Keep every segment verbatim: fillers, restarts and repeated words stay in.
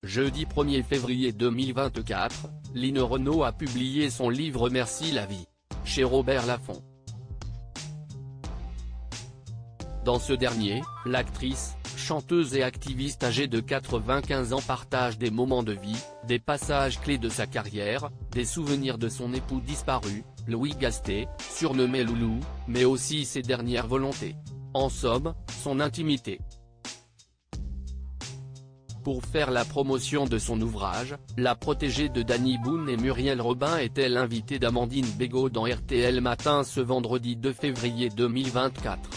Jeudi premier février deux mille vingt-quatre, Line Renaud a publié son livre Merci la vie, chez Robert Laffont. Dans ce dernier, l'actrice, chanteuse et activiste âgée de quatre-vingt-quinze ans partage des moments de vie, des passages clés de sa carrière, des souvenirs de son époux disparu, Louis Gasté, surnommé Loulou, mais aussi ses dernières volontés. En somme, son intimité. Pour faire la promotion de son ouvrage, la protégée de Danny Boone et Muriel Robin était l'invitée d'Amandine Bégaud dans R T L Matin ce vendredi deux février deux mille vingt-quatre.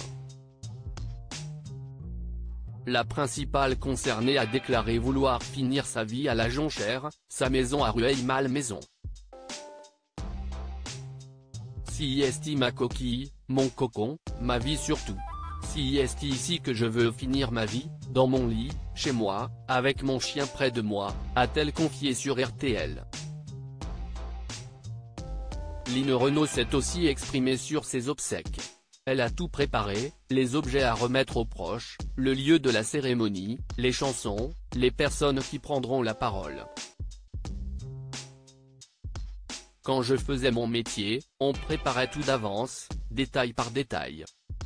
La principale concernée a déclaré vouloir finir sa vie à la Jonchère, sa maison à Rueil-Malmaison. Si est ma coquille, mon cocon, ma vie surtout. Si est ici que je veux finir ma vie, dans mon lit, chez moi, avec mon chien près de moi, a-t-elle confié sur R T L. Line Renaud s'est aussi exprimée sur ses obsèques. Elle a tout préparé, les objets à remettre aux proches, le lieu de la cérémonie, les chansons, les personnes qui prendront la parole. Quand je faisais mon métier, on préparait tout d'avance, détail par détail.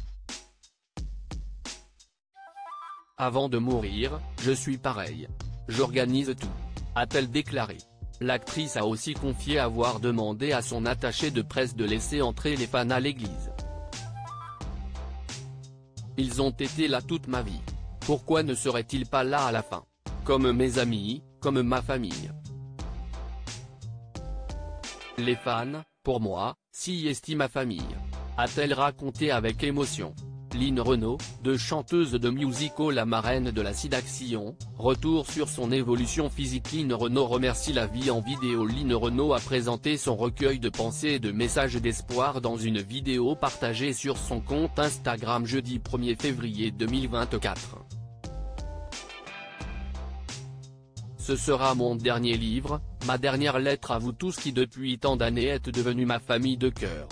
Avant de mourir, je suis pareil. J'organise tout, a-t-elle déclaré. L'actrice a aussi confié avoir demandé à son attaché de presse de laisser entrer les fans à l'église. Ils ont été là toute ma vie. Pourquoi ne seraient-ils pas là à la fin? Comme mes amis, comme ma famille. Les fans, pour moi, si estiment ma famille. A-t-elle raconté avec émotion. Line Renaud, de chanteuse de musical la marraine de la Sidaction, retour sur son évolution physique. Line Renaud remercie la vie en vidéo. Line Renaud a présenté son recueil de pensées et de messages d'espoir dans une vidéo partagée sur son compte Instagram jeudi premier février deux mille vingt-quatre. Ce sera mon dernier livre, ma dernière lettre à vous tous qui depuis tant d'années êtes devenus ma famille de cœur.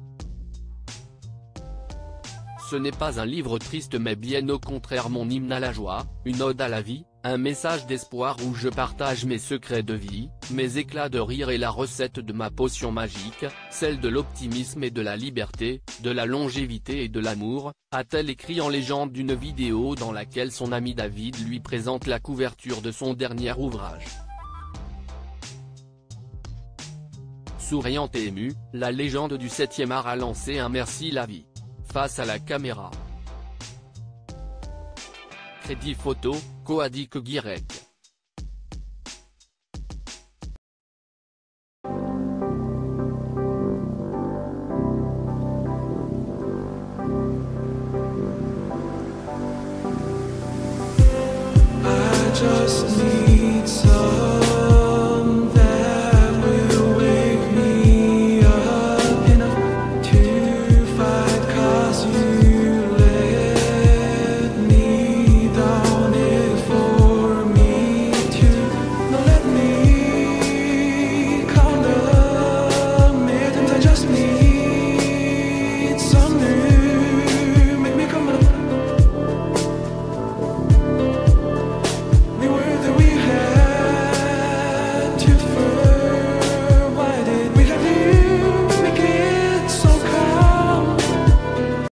Ce n'est pas un livre triste mais bien au contraire mon hymne à la joie, une ode à la vie, un message d'espoir où je partage mes secrets de vie, mes éclats de rire et la recette de ma potion magique, celle de l'optimisme et de la liberté, de la longévité et de l'amour, a-t-elle écrit en légende d'une vidéo dans laquelle son ami David lui présente la couverture de son dernier ouvrage. Souriante et émue, la légende du septième art a lancé un merci la vie. Face à la caméra. Crédit photo, Coadic Guirec.